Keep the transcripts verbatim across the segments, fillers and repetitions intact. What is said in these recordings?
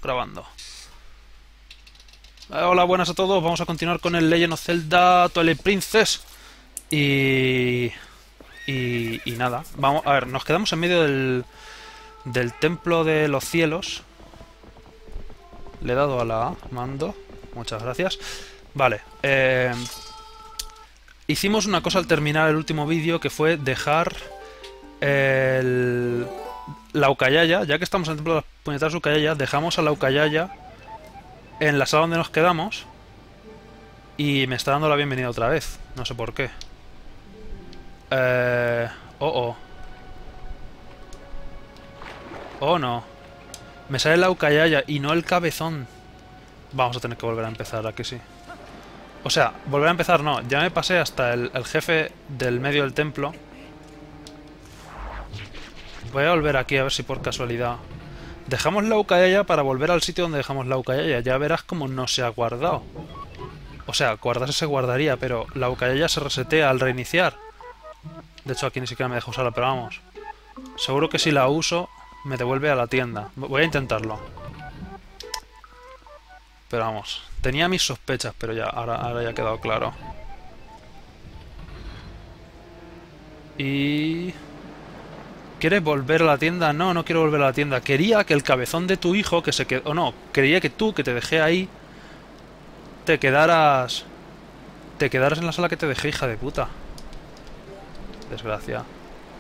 grabando. Eh, hola, buenas a todos. Vamos a continuar con el Legend of Zelda Twilight Princess. Y... Y, y nada. Vamos a ver, nos quedamos en medio del, del Templo de los Cielos. Le he dado a la A, mando. Muchas gracias. Vale. Eh, hicimos una cosa al terminar el último vídeo, que fue dejar el... la Ucayaya. Ya que estamos en el Templo de las Puñeteras Ucayaya, dejamos a la Ucayaya en la sala donde nos quedamos. Y me está dando la bienvenida otra vez. No sé por qué. Eh... Oh, oh. Oh, no. Me sale la Ucayaya y no el cabezón. Vamos a tener que volver a empezar, ¿a que sí? O sea, volver a empezar no. Ya me pasé hasta el, el jefe del medio del templo. Voy a volver aquí a ver si por casualidad... Dejamos la Ucayaya para volver al sitio donde dejamos la Ucayaya. Ya verás cómo no se ha guardado. O sea, guardarse se guardaría, pero la Ucayaya se resetea al reiniciar. De hecho, aquí ni siquiera me deja usarla, pero vamos. Seguro que si la uso, me devuelve a la tienda. Voy a intentarlo. Pero vamos, tenía mis sospechas, pero ya, ahora, ahora ya ha quedado claro. Y... ¿Quieres volver a la tienda? No, no quiero volver a la tienda. Quería que el cabezón de tu hijo, que se quedó... O no, quería que tú, que te dejé ahí, te quedaras... Te quedaras en la sala que te dejé, hija de puta. Desgracia.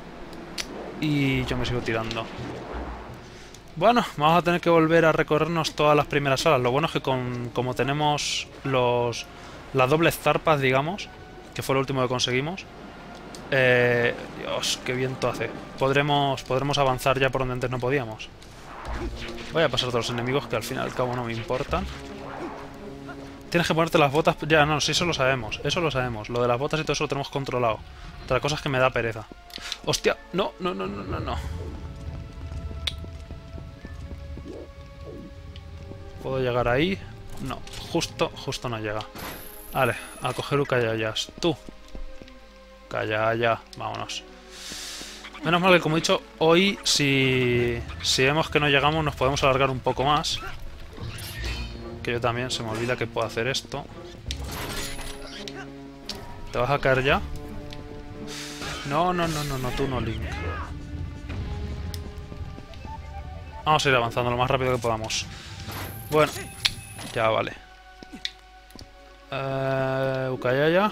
Y yo me sigo tirando. Bueno, vamos a tener que volver a recorrernos todas las primeras salas. Lo bueno es que con, como tenemos los las dobles zarpas, digamos, que fue lo último que conseguimos, eh, Dios, qué viento hace. Podremos, podremos avanzar ya por donde antes no podíamos. Voy a pasar a todos los enemigos, que al fin y al cabo no me importan. Tienes que ponerte las botas... Ya, no, sí, eso lo sabemos. Eso lo sabemos. Lo de las botas y todo eso lo tenemos controlado. Otra cosa es que me da pereza. ¡Hostia! No, no, no, no, no, no. ¿Puedo llegar ahí? No, justo, justo no llega. Vale, a coger Ucayayas. Tú. Ucayaya, vámonos. Menos mal que, como he dicho, hoy, si, si vemos que no llegamos, nos podemos alargar un poco más. Que yo también, se me olvida que puedo hacer esto. ¿Te vas a caer ya? No, no, no, no, no, tú no, Link. Vamos a ir avanzando lo más rápido que podamos. Bueno, ya vale. Eh, Ucayaya.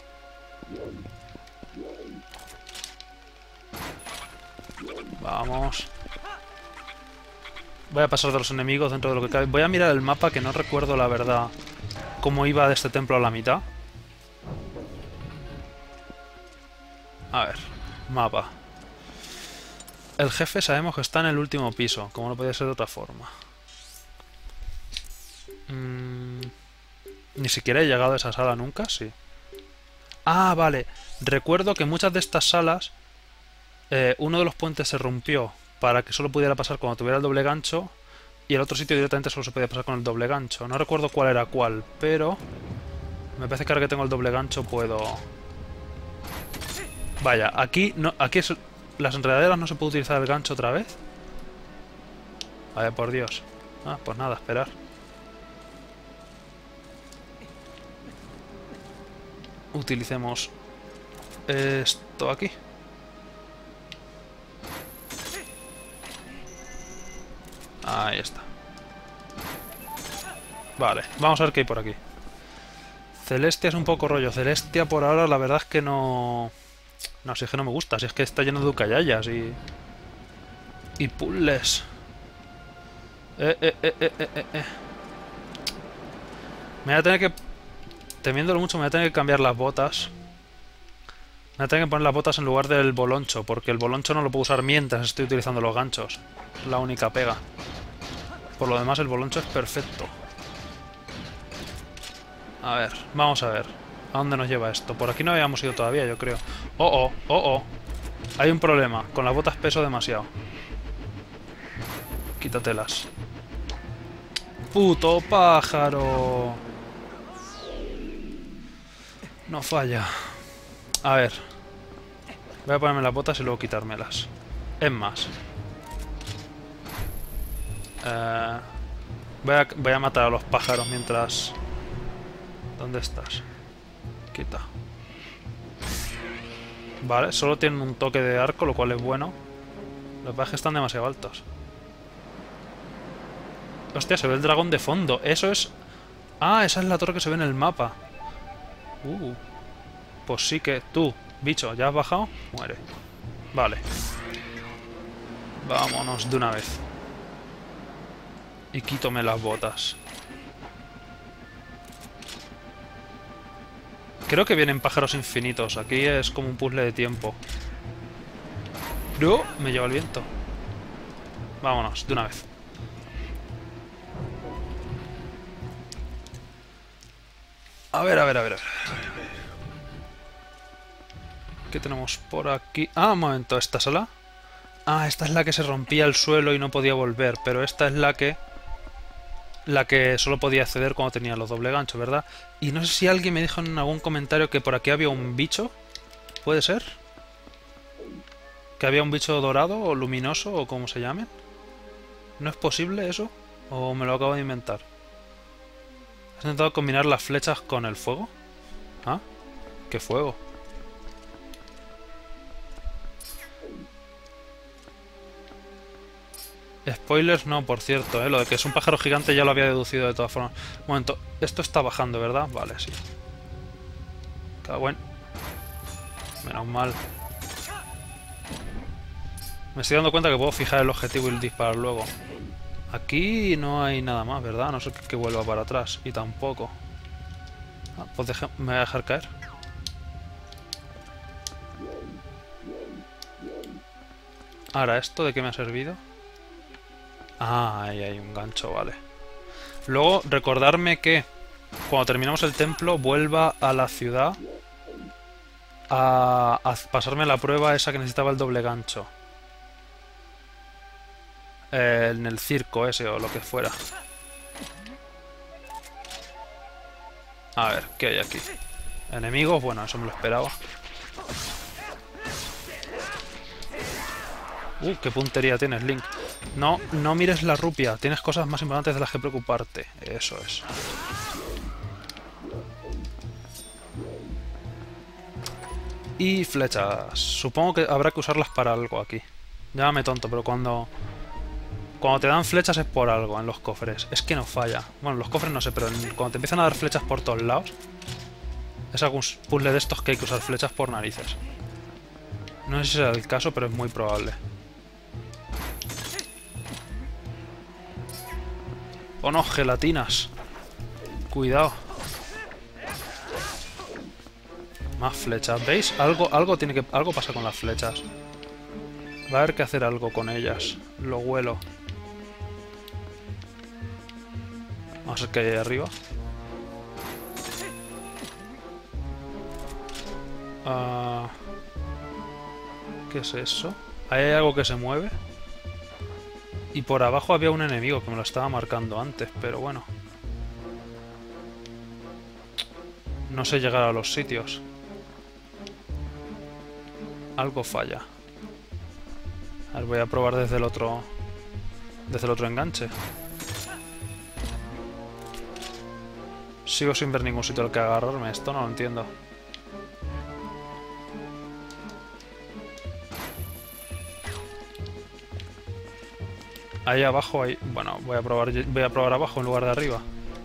Vamos. Voy a pasar de los enemigos dentro de lo que cabe. Voy a mirar el mapa, que no recuerdo la verdad cómo iba de este templo a la mitad. A ver, mapa. El jefe sabemos que está en el último piso, como no podía ser de otra forma. Mm, ni siquiera he llegado a esa sala nunca, sí. Ah, vale. Recuerdo que muchas de estas salas, eh, uno de los puentes se rompió para que solo pudiera pasar cuando tuviera el doble gancho, y el otro sitio directamente solo se podía pasar con el doble gancho. No recuerdo cuál era cuál, pero me parece que ahora que tengo el doble gancho puedo... Vaya, aquí no, aquí es... las enredaderas no se puede utilizar el gancho otra vez. Vaya, por Dios. Ah, pues nada, esperar. Utilicemos esto aquí. Ahí está. Vale, vamos a ver qué hay por aquí. Celestia es un poco rollo. Celestia por ahora la verdad es que no... No, si es que no me gusta. Si es que está lleno de ucayayas y... Y puzzles. Eh, eh, eh, eh, eh, eh. Me voy a tener que... Temiéndolo mucho, me voy a tener que cambiar las botas. Me voy a tener que poner las botas en lugar del boloncho, porque el boloncho no lo puedo usar mientras estoy utilizando los ganchos. La única pega. Por lo demás, el boloncho es perfecto. A ver, vamos a ver. ¿A dónde nos lleva esto? Por aquí no habíamos ido todavía, yo creo. Oh, oh, oh, oh. Hay un problema. Con las botas peso demasiado. Quítatelas. ¡Puto pájaro! No falla. A ver. Voy a ponerme las botas y luego quitármelas. Es más. Eh... Voy a, voy a matar a los pájaros mientras... ¿Dónde estás? Quita. Vale, solo tienen un toque de arco, lo cual es bueno. Los que pasa es que están demasiado altos. Hostia, se ve el dragón de fondo. Eso es... Ah, esa es la torre que se ve en el mapa. Uh. Pues sí que... Tú, bicho, ¿ya has bajado? Muere. Vale. Vámonos de una vez. Y quítome las botas. Creo que vienen pájaros infinitos. Aquí es como un puzzle de tiempo. ¡No! Me lleva el viento. Vámonos, de una vez. A ver, a ver, a ver, a ver. ¿Qué tenemos por aquí? Ah, un momento, ¿esta sala? Ah, esta es la que se rompía el suelo y no podía volver. Pero esta es la que... La que solo podía acceder cuando tenía los doble ganchos, ¿verdad? Y no sé si alguien me dijo en algún comentario que por aquí había un bicho. ¿Puede ser? ¿Que había un bicho dorado o luminoso o como se llame? ¿No es posible eso? ¿O me lo acabo de inventar? ¿Has intentado combinar las flechas con el fuego? ¿Ah? ¿Qué fuego? Spoilers no, por cierto, ¿eh? Lo de que es un pájaro gigante ya lo había deducido de todas formas. Un momento, esto está bajando, ¿verdad? Vale, sí. Cagüen. Menos mal. Me estoy dando cuenta que puedo fijar el objetivo y disparar luego. Aquí no hay nada más, ¿verdad? A no ser que vuelva para atrás. Y tampoco. Ah, pues deja... me voy a dejar caer. Ahora, ¿esto de qué me ha servido? Ah, ahí hay un gancho, vale. Luego, recordarme que cuando terminamos el templo, vuelva a la ciudad a, a pasarme la prueba esa que necesitaba el doble gancho. Eh, en el circo ese o lo que fuera. A ver, ¿qué hay aquí? ¿Enemigos? Bueno, eso me lo esperaba. Uh, qué puntería tienes, Link. No, no mires la rupia. Tienes cosas más importantes de las que preocuparte. Eso es. Y flechas. Supongo que habrá que usarlas para algo aquí. Llámame tonto, pero cuando... Cuando te dan flechas es por algo en los cofres. Es que no falla. Bueno, en los cofres no sé, pero en... cuando te empiezan a dar flechas por todos lados... Es algún puzzle de estos que hay que usar flechas por narices. No sé si será el caso, pero es muy probable. ¡Oh no! Gelatinas. Cuidado. Más flechas. ¿Veis? Algo, algo tiene que... Algo pasa con las flechas. Va a haber que hacer algo con ellas. Lo huelo. Vamos a ver qué hay ahí arriba. Uh, ¿Qué es eso? Ahí hay algo que se mueve. Y por abajo había un enemigo que me lo estaba marcando antes, pero bueno. No sé llegar a los sitios. Algo falla. A ver, voy a probar desde el otro... Desde el otro enganche. Sigo sin ver ningún sitio al que agarrarme. Esto no lo entiendo. Ahí abajo hay... Bueno, voy a probar, voy a probar abajo en lugar de arriba.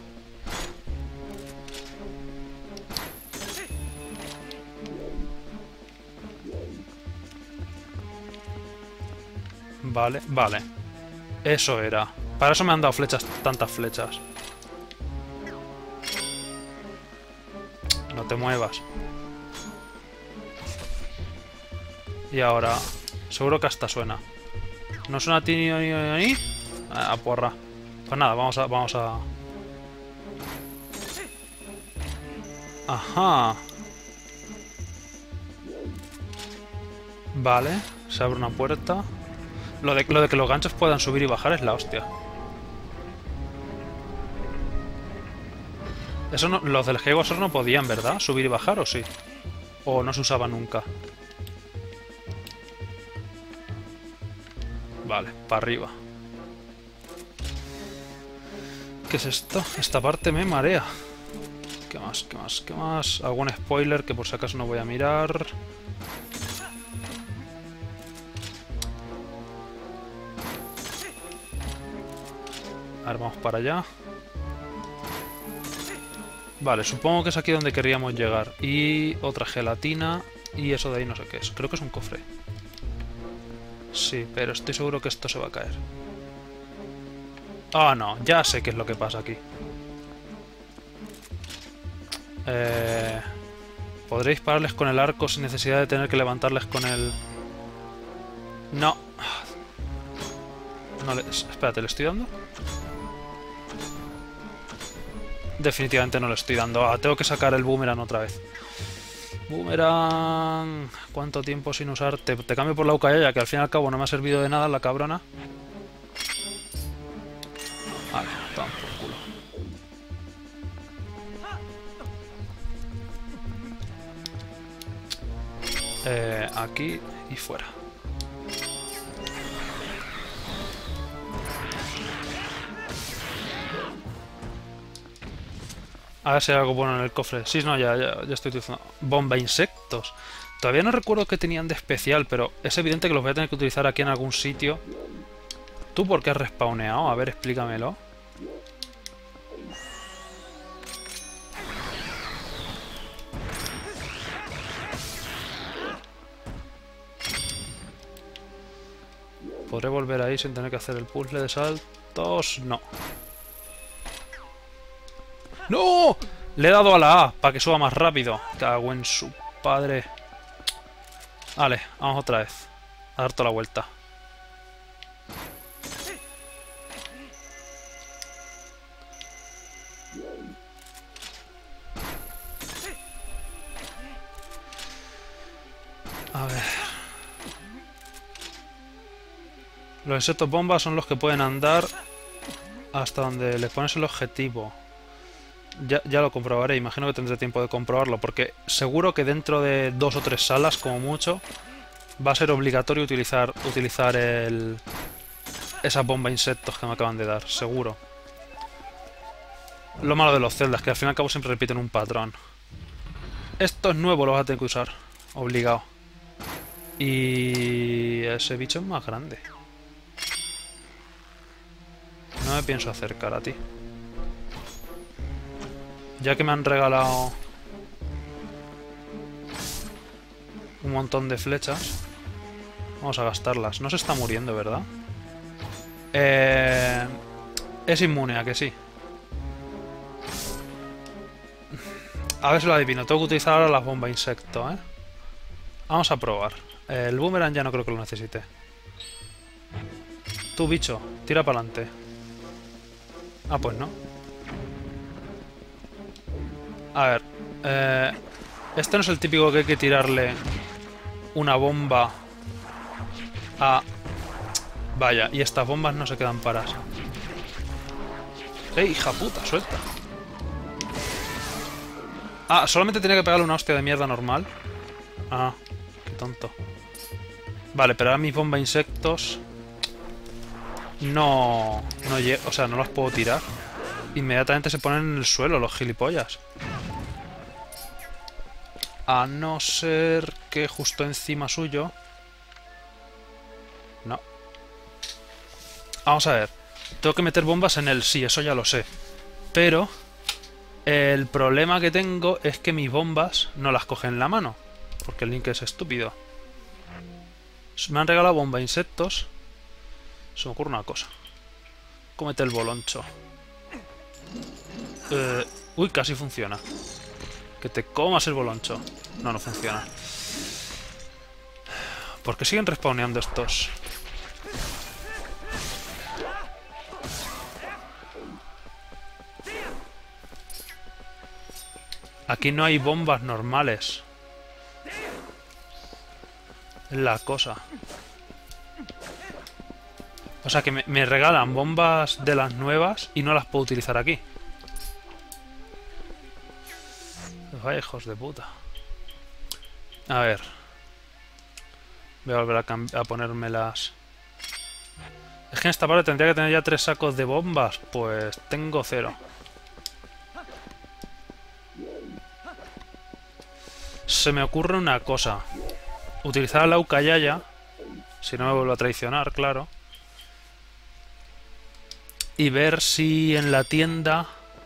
Vale, vale. Eso era. Para eso me han dado flechas, tantas flechas. No te muevas. Y ahora... Seguro que hasta suena. ¿No suena a ti ni ni ni? Ah, porra. Pues nada, vamos a... Vamos a... Ajá. Vale. Se abre una puerta. Lo de, lo de que los ganchos puedan subir y bajar es la hostia. Eso no, los del Hegosor no podían, ¿verdad? ¿Subir y bajar o sí? ¿O no se usaba nunca? Vale, para arriba. ¿Qué es esto? Esta parte me marea. ¿Qué más? ¿Qué más? ¿Qué más? ¿Algún spoiler que por si acaso no voy a mirar? A ver, vamos para allá. Vale, supongo que es aquí donde querríamos llegar. Y otra gelatina. Y eso de ahí no sé qué es. Creo que es un cofre. Sí, pero estoy seguro que esto se va a caer. Ah, no. Ya sé qué es lo que pasa aquí. Eh... Podré dispararles con el arco sin necesidad de tener que levantarles con el... No. No le... Espérate, ¿le estoy dando? Definitivamente no le estoy dando. Ah, tengo que sacar el boomerang otra vez. Boomerang... ¿Cuánto tiempo sin usar? Te, te cambio por la Ukayaya, que al fin y al cabo no me ha servido de nada la cabrona. Vale, toma por culo. Eh, aquí y fuera. A ver si hay algo bueno en el cofre. Sí, no, ya, ya, ya estoy utilizando. Bomba insectos. Todavía no recuerdo qué tenían de especial, pero es evidente que los voy a tener que utilizar aquí en algún sitio. ¿Tú por qué has respawneado? A ver, explícamelo. ¿Podré volver ahí sin tener que hacer el puzzle de saltos? No. ¡No! Le he dado a la A para que suba más rápido. Cago en su padre. Vale, vamos otra vez. A dar toda la vuelta. A ver. Los insectos bombas son los que pueden andar hasta donde le pones el objetivo. Ya, ya lo comprobaré, imagino que tendré tiempo de comprobarlo, porque seguro que dentro de dos o tres salas, como mucho, va a ser obligatorio utilizar, utilizar el, esa bomba insectos que me acaban de dar, seguro. Lo malo de los Zeldas, que al fin y al cabo siempre repiten un patrón. Esto es nuevo, lo vas a tener que usar, obligado. Y ese bicho es más grande. No me pienso acercar a ti. Ya que me han regalado un montón de flechas, vamos a gastarlas. No se está muriendo, ¿verdad? Eh, es inmune, ¿a que sí? A ver si lo adivino. Tengo que utilizar ahora las bombas insecto, ¿eh? Vamos a probar. El boomerang ya no creo que lo necesite. Tú, bicho, tira para adelante. Ah, pues no. A ver, eh, este no es el típico que hay que tirarle una bomba a... Vaya, y estas bombas no se quedan paradas. ¡Eh, hija puta, suelta! Ah, solamente tenía que pegarle una hostia de mierda normal. Ah, qué tonto. Vale, pero ahora mis bombas insectos... No... no o sea, no las puedo tirar. Inmediatamente se ponen en el suelo los gilipollas. A no ser que justo encima suyo... No. Vamos a ver. Tengo que meter bombas en él, sí, eso ya lo sé. Pero... el problema que tengo es que mis bombas no las cogen en la mano. Porque el Link es estúpido. Me han regalado bomba insectos. Se me ocurre una cosa. Cómete el boloncho. Eh, uy, casi funciona. Que te comas el boloncho. No, no funciona. ¿Por qué siguen respawneando estos? Aquí no hay bombas normales. Es la cosa. O sea que me, me regalan bombas de las nuevas y no las puedo utilizar aquí. Vaya hijos de puta. A ver. Voy a volver a, a ponérmelas. Es que en esta parte tendría que tener ya tres sacos de bombas. Pues tengo cero. Se me ocurre una cosa. Utilizar la Ucayaya. Si no me vuelvo a traicionar, claro. Y ver si en la tienda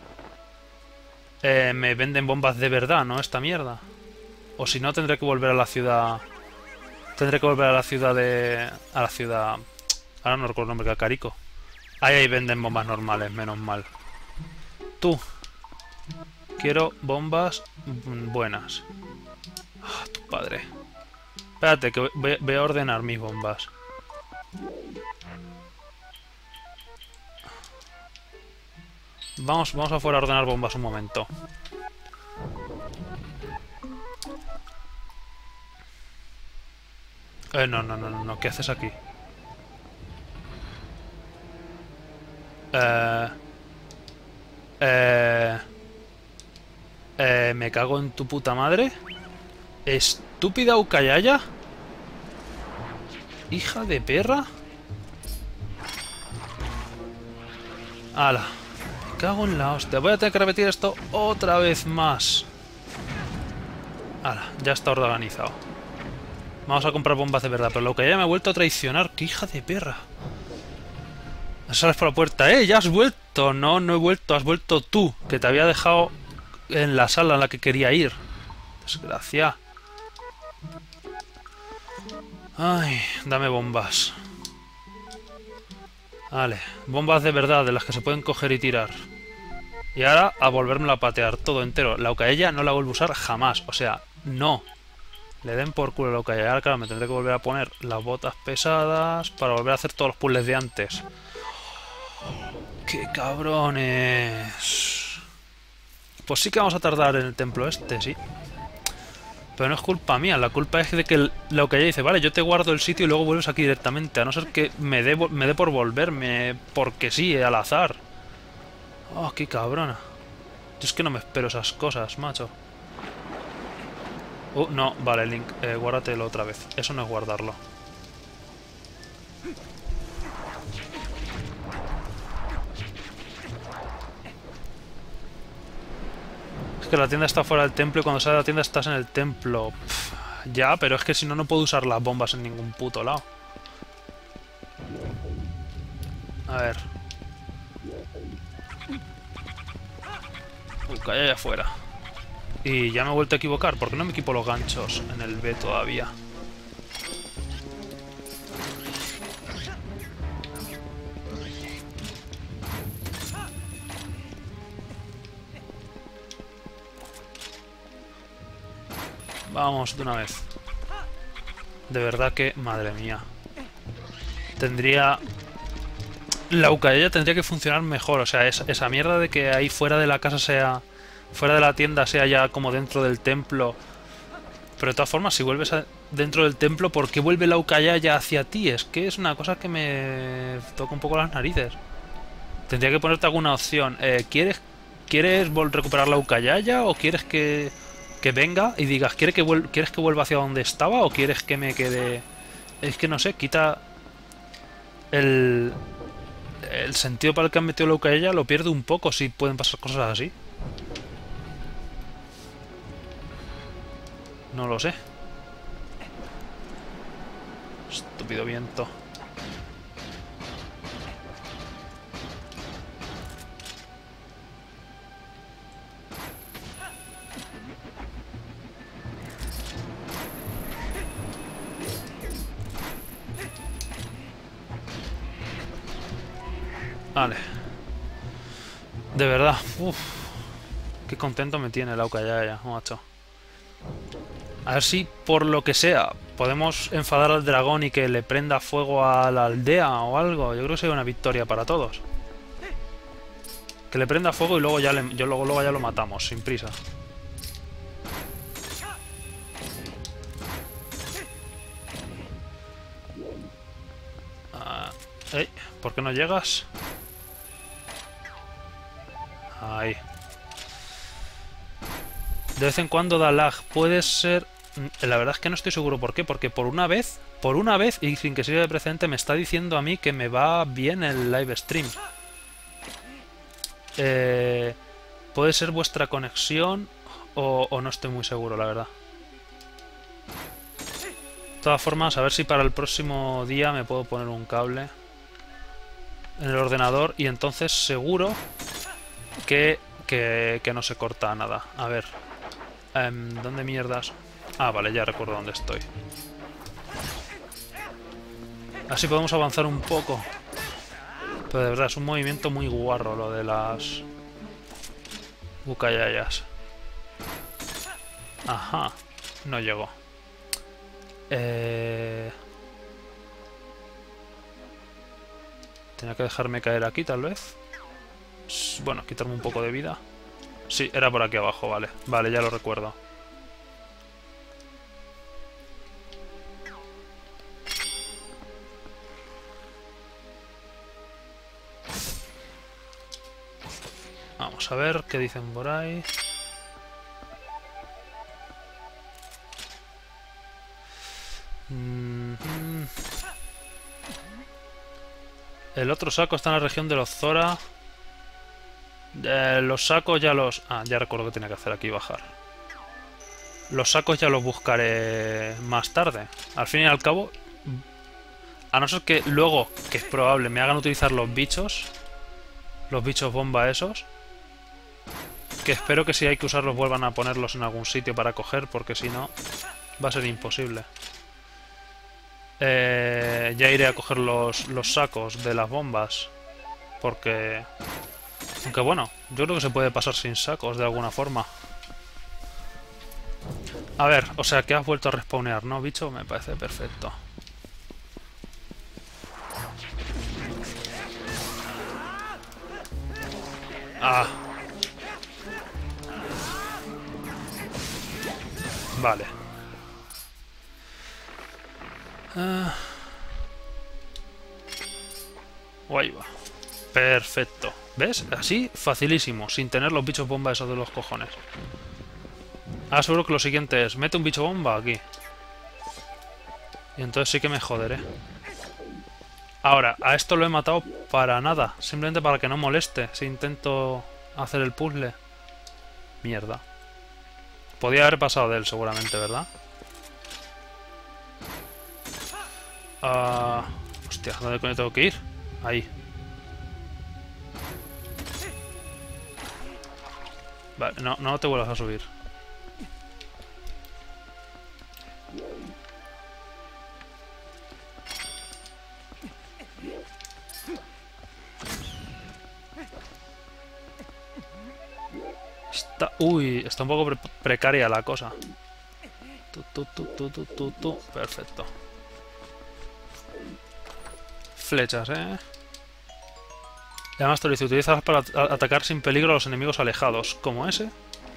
eh, me venden bombas de verdad, ¿no? Esta mierda. O si no, tendré que volver a la ciudad. Tendré que volver a la ciudad de... A la ciudad... Ahora no recuerdo el nombre, Kakariko. Ahí, ahí venden bombas normales, menos mal. Tú. Quiero bombas buenas. Ah, tu padre. Espérate, que voy, voy a ordenar mis bombas. Vamos, vamos afuera a ordenar bombas un momento. Eh, no, no, no, no, ¿qué haces aquí? Eh... Eh... Eh... Me cago en tu puta madre. Estúpida Ucayaya. Hija de perra. Ala. Me cago en la hostia. Voy a tener que repetir esto otra vez más. Ala, ya está organizado. Vamos a comprar bombas de verdad. Pero la Ucayaya me ha vuelto a traicionar. ¡Qué hija de perra! Sales por la puerta. ¡Eh! ¡Ya has vuelto! No, no he vuelto. Has vuelto tú. Que te había dejado en la sala en la que quería ir. Desgracia. Ay, dame bombas. Vale, bombas de verdad, de las que se pueden coger y tirar. Y ahora a volvérmelo a patear todo entero. La Ucayaya no la vuelvo a usar jamás. O sea, no. Le den por culo a la Ucayaya. Ahora, claro, me tendré que volver a poner las botas pesadas para volver a hacer todos los puzzles de antes. ¡Qué cabrones! Pues sí que vamos a tardar en el templo este, sí. Pero no es culpa mía, la culpa es de que la Ucayaya dice, vale, yo te guardo el sitio y luego vuelves aquí directamente, a no ser que me dé me dé por volverme, porque sí, al azar. Oh, qué cabrona. Yo es que no me espero esas cosas, macho. Uh, no, vale, Link, eh, guárdatelo otra vez. Eso no es guardarlo. Es que la tienda está fuera del templo y cuando sales de la tienda estás en el templo. Pff, ya, pero es que si no, no puedo usar las bombas en ningún puto lado. A ver. Uh, calla allá afuera. Y ya me he vuelto a equivocar. ¿Por qué no me equipo los ganchos en el B todavía? Vamos, de una vez. De verdad que... Madre mía. Tendría... La Ucayaya tendría que funcionar mejor. O sea, esa, esa mierda de que ahí fuera de la casa sea... Fuera de la tienda sea ya como dentro del templo. Pero de todas formas, si vuelves a... dentro del templo, ¿por qué vuelve la Ucayaya hacia ti? Es que es una cosa que me toca un poco las narices. Tendría que ponerte alguna opción. Eh, ¿Quieres, ¿quieres recuperar la Ucayaya o quieres que... que venga y digas, ¿quieres que, vuel ¿quieres que vuelva hacia donde estaba o quieres que me quede...? Es que no sé, quita el, el sentido para el que han metido la Ucayaya, lo pierde un poco si pueden pasar cosas así. No lo sé. Estúpido viento. Vale. De verdad. Uf. Qué contento me tiene la Ucayaya, macho. A ver si, por lo que sea, podemos enfadar al dragón y que le prenda fuego a la aldea o algo. Yo creo que sería una victoria para todos. Que le prenda fuego y luego ya, le, yo luego, luego ya lo matamos, sin prisa. Ah, ey, ¿por qué no llegas? Ahí. De vez en cuando da lag. Puede ser La verdad es que no estoy seguro por qué. Porque por una vez, por una vez, y sin que sirva de precedente, me está diciendo a mí que me va bien el live stream. Eh, puede ser vuestra conexión o, o no estoy muy seguro, la verdad. De todas formas, a ver si para el próximo día me puedo poner un cable en el ordenador y entonces seguro que, que, que no se corta nada. A ver, um, ¿dónde mierdas? Ah, vale, ya recuerdo dónde estoy. Así podemos avanzar un poco. Pero de verdad, es un movimiento muy guarro lo de las bucayayas. Ajá, no llegó. Eh... Tenía que dejarme caer aquí, tal vez. Bueno, quitarme un poco de vida. Sí, era por aquí abajo, vale. Vale, ya lo recuerdo. Vamos a ver qué dicen por ahí. Mm-hmm. El otro saco está en la región de los Zora. Eh, los sacos ya los... Ah, ya recuerdo que tenía que hacer aquí, bajar. Los sacos ya los buscaré más tarde. Al fin y al cabo, a no ser que luego, que es probable, me hagan utilizar los bichos. Los bichos bomba esos. Que espero que si hay que usarlos vuelvan a ponerlos en algún sitio para coger, porque si no, va a ser imposible. Eh, ya iré a coger los, los sacos de las bombas. Porque... Aunque bueno, yo creo que se puede pasar sin sacos de alguna forma. A ver, o sea que has vuelto a respawnear, ¿no, bicho? Me parece perfecto. Ah. Vale. Ah. Guay va. Perfecto. ¿Ves? Así, facilísimo, sin tener los bichos bomba esos de los cojones. Ahora seguro que lo siguiente es, mete un bicho bomba aquí. Y entonces sí que me joderé. Ahora, a esto lo he matado para nada. Simplemente para que no moleste si intento hacer el puzzle. Mierda. Podía haber pasado de él seguramente, ¿verdad? Uh, hostia, ¿dónde coño tengo que ir? Ahí. Vale, no, no te vuelvas a subir. Está, uy, está un poco pre precaria la cosa. Tu, tu, tu, tu, tu, tu, tu. Perfecto. Flechas, eh. Y además te lo dice, utilizas para atacar sin peligro a los enemigos alejados, como ese.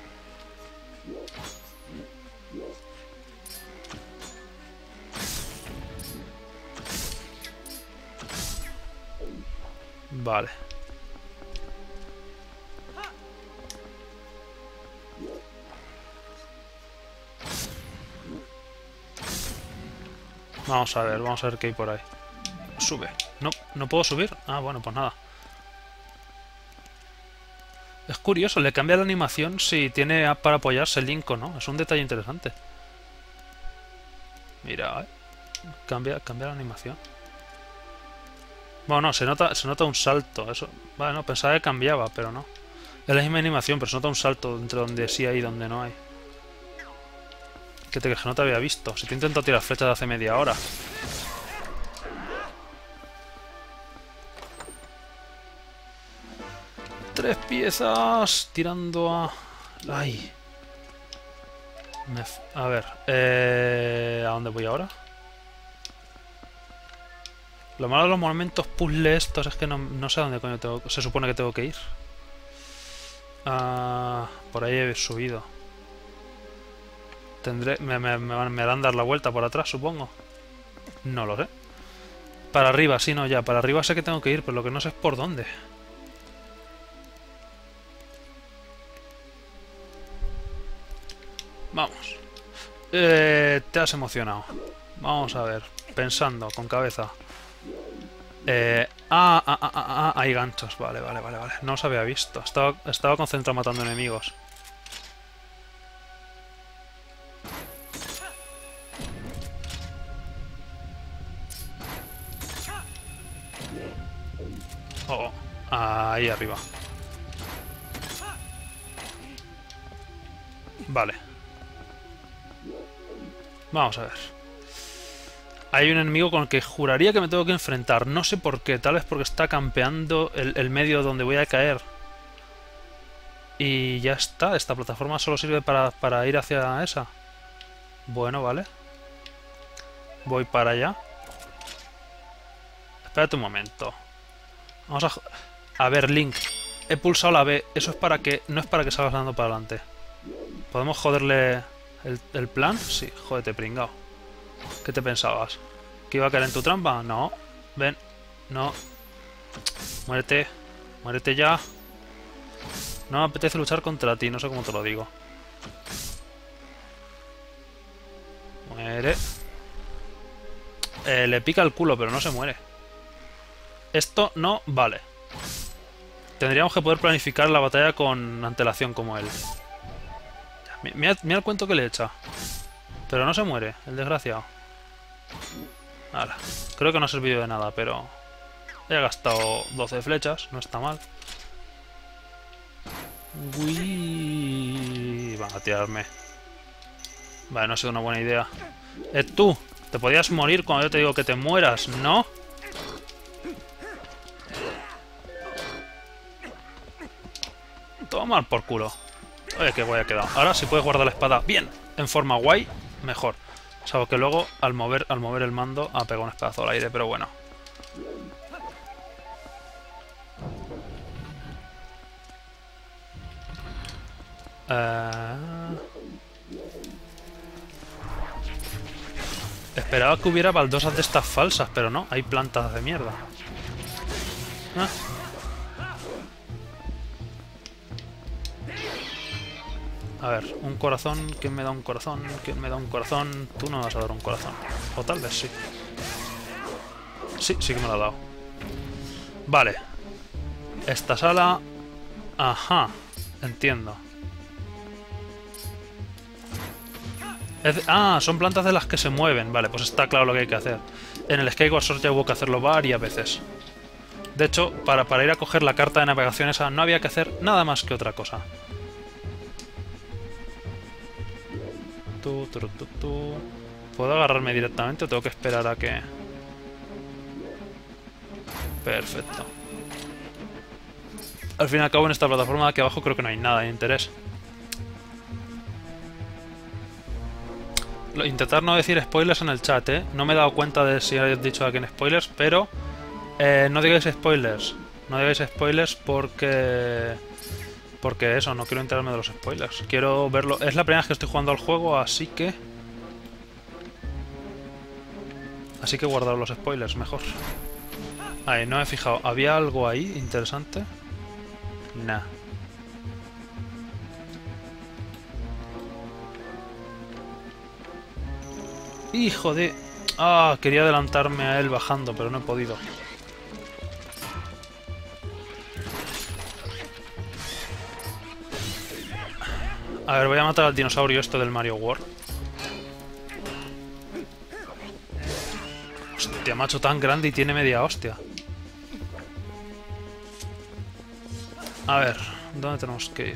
Vale. Vamos a ver, vamos a ver qué hay por ahí. Sube. No, no puedo subir. Ah, bueno, pues nada. Es curioso, le cambia la animación si tiene para apoyarse Link o no. Es un detalle interesante. Mira, ¿eh? Cambia, cambia la animación. Bueno, no, se nota, se nota un salto. Eso. Bueno, pensaba que cambiaba, pero no. Es la misma animación, pero se nota un salto entre donde sí hay y donde no hay. Que te que no te había visto. Si te intento tirar flechas hace media hora. Tres piezas tirando a... ¡Ay! Me f... A ver, eh... ¿a dónde voy ahora? Lo malo de los momentos puzzle estos es que no, no sé a dónde coño tengo... se supone que tengo que ir. Ah, por ahí he subido. Tendré... Me, me, me, me harán dar la vuelta por atrás, supongo. No lo sé. Para arriba, sí, no, ya. Para arriba sé que tengo que ir, pero lo que no sé es por dónde. Vamos. Eh, te has emocionado. Vamos a ver. Pensando, con cabeza. Eh, ah, ah, ah, ah, ah, hay ganchos. Vale, vale, vale, vale. No os había visto. Estaba, estaba concentrado matando enemigos. Oh, ahí arriba. Vale. Vamos a ver. Hay un enemigo con el que juraría que me tengo que enfrentar. No sé por qué. Tal vez porque está campeando el, el medio donde voy a caer. Y ya está. Esta plataforma solo sirve para, para ir hacia esa. Bueno, vale. Voy para allá. Espérate un momento. Vamos a... A ver, Link. He pulsado la B. Eso es para que... No es para que salgas dando para adelante. ¿Podemos joderle el, el plan? Sí, jódete, pringao. ¿Qué te pensabas? ¿Que iba a caer en tu trampa? No. Ven. No. Muérete. Muérete ya. No me apetece luchar contra ti. No sé cómo te lo digo. Muere. Eh, le pica el culo, pero no se muere. Esto no vale. Tendríamos que poder planificar la batalla con antelación como él. Mira, mira el cuento que le echa. Pero no se muere, el desgraciado. Ahora, creo que no ha servido de nada, pero... He gastado doce flechas, no está mal. Uy, van a tirarme. Vale, no ha sido una buena idea. Eh, tú, te podías morir cuando yo te digo que te mueras, ¿no? Toma por culo. Oye, qué guay ha quedado. Ahora, si puedes guardar la espada bien, en forma guay, mejor. Salvo que luego, al mover, al mover el mando, ha pegado un espadazo al aire, pero bueno. Uh... Esperaba que hubiera baldosas de estas falsas, pero no, hay plantas de mierda. ¿Ah? A ver, un corazón. ¿Quién me da un corazón? ¿Quién me da un corazón? Tú no me vas a dar un corazón. O tal vez sí. Sí, sí que me lo ha dado. Vale. Esta sala... Ajá. Entiendo. Es de... Ah, son plantas de las que se mueven. Vale, pues está claro lo que hay que hacer. En el Skyward Sword ya hubo que hacerlo varias veces. De hecho, para, para ir a coger la carta de navegación esa no había que hacer nada más que otra cosa. Tu, tu, tu, tu. ¿Puedo agarrarme directamente o tengo que esperar a que...? Perfecto. Al fin y al cabo en esta plataforma de aquí abajo creo que no hay nada de interés. Intentar no decir spoilers en el chat, ¿eh? No me he dado cuenta de si habéis dicho aquí en spoilers, pero... Eh, no digáis spoilers. No digáis spoilers porque... Porque eso, no quiero enterarme de los spoilers. Quiero verlo... Es la primera vez que estoy jugando al juego, así que... Así que guardar los spoilers, mejor. Ahí, no me he fijado. ¿Había algo ahí interesante? Nah. ¡Hijo de...! Ah, quería adelantarme a él bajando, pero no he podido. A ver, voy a matar al dinosaurio este del Mario World. Hostia, macho, tan grande y tiene media hostia. A ver, ¿dónde tenemos que ir?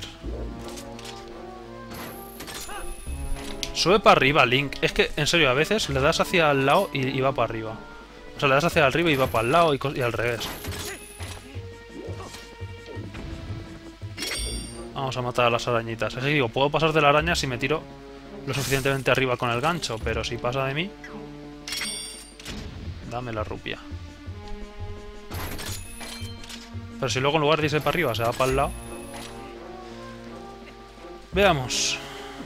Sube para arriba, Link. Es que, en serio, a veces le das hacia el lado y, y va para arriba. O sea, le das hacia arriba y va para el lado y, y al revés. Vamos a matar a las arañitas. Es que digo, puedo pasar de la araña si me tiro lo suficientemente arriba con el gancho, pero si pasa de mí... Dame la rupia. Pero si luego en lugar de irse para arriba se va para el lado... Veamos.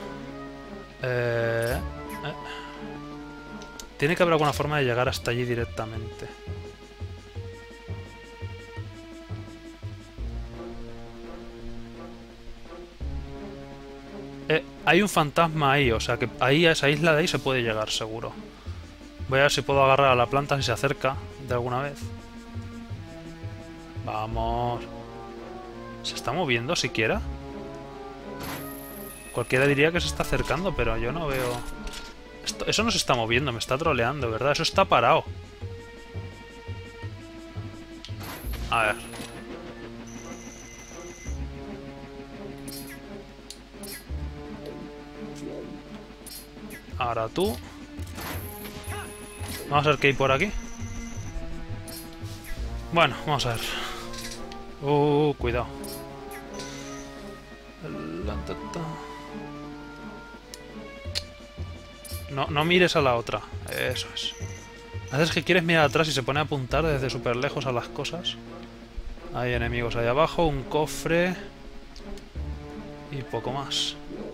Eh, eh. Tiene que haber alguna forma de llegar hasta allí directamente. Eh, Hay un fantasma ahí, o sea que ahí a esa isla de ahí se puede llegar, seguro. Voy a ver si puedo agarrar a la planta si se acerca de alguna vez. Vamos. ¿Se está moviendo siquiera? Cualquiera diría que se está acercando, pero yo no veo... Esto, eso no se está moviendo, me está troleando, ¿verdad? Eso está parado. A ver. Ahora tú. Vamos a ver qué hay por aquí. Bueno, vamos a ver. Uh, cuidado. No, no mires a la otra. Eso es. Haces que quieres mirar atrás y se pone a apuntar desde súper lejos a las cosas. Hay enemigos ahí abajo, un cofre... Y poco más.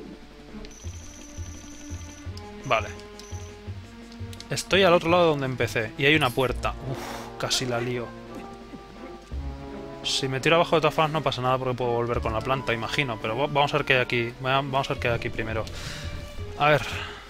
Vale. Estoy al otro lado de donde empecé. Y hay una puerta. Uf, casi la lío. Si me tiro abajo de todas formas no pasa nada porque puedo volver con la planta, imagino. Pero vamos a ver qué hay aquí. Vamos a ver qué hay aquí primero. A ver...